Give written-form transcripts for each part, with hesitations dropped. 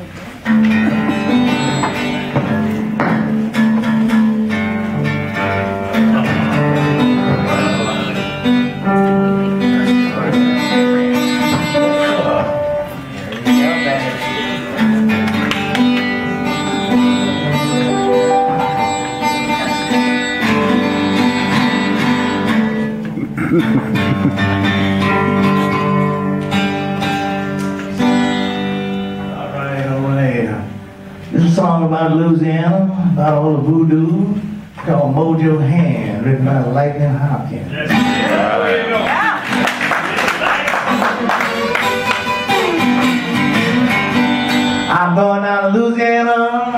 About Louisiana, about all the voodoo, called Mojo Hand, written by Lightnin Hopkins. I'm going down to Louisiana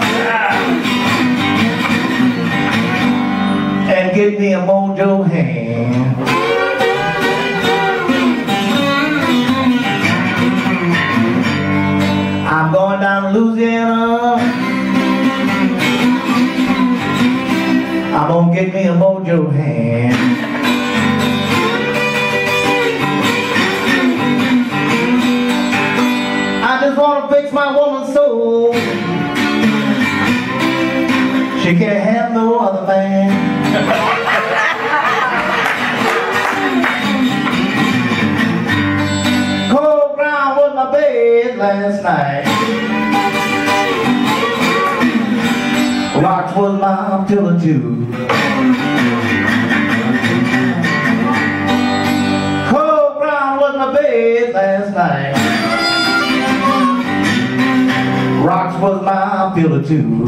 and get me a Mojo Hand. I'm going down to Louisiana. I'm gonna get me a Mojo Hand. I just wanna fix my woman's soul. She can't have no other man. Cold ground was my bed last night. Rocks was my pillow too. Cold ground was my bed last night. Rocks was my pillow too.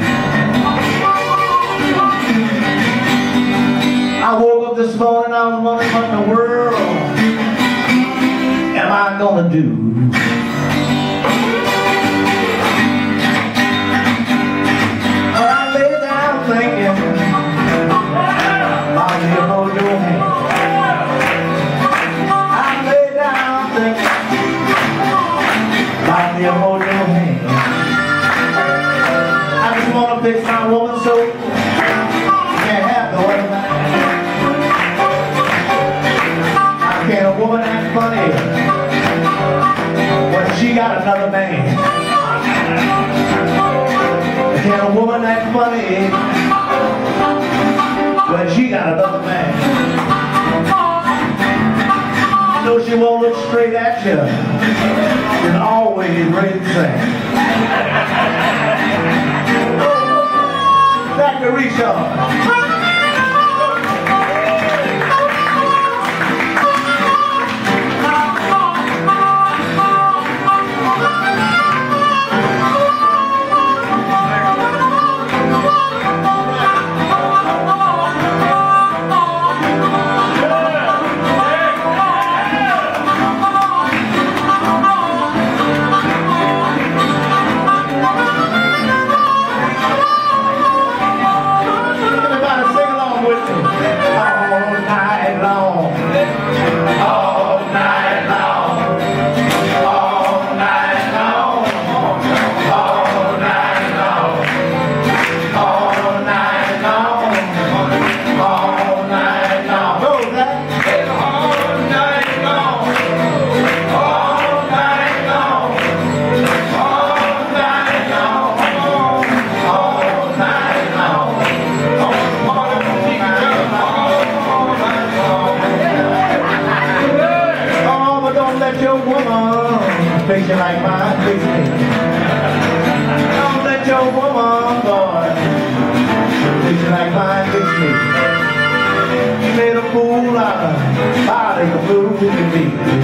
I woke up this morning, I was wondering what in the world am I gonna do? Fix my woman so can't have no other man. How can a woman act funny when she got another man? Can a woman act funny when she got another man? You know she won't look straight at you. She's always ready to sing. Zachary Richard. Fix you like mine, fix me. Don't let your woman, boy, fix you like mine, fix me. You made a fool out of body, a fool can be.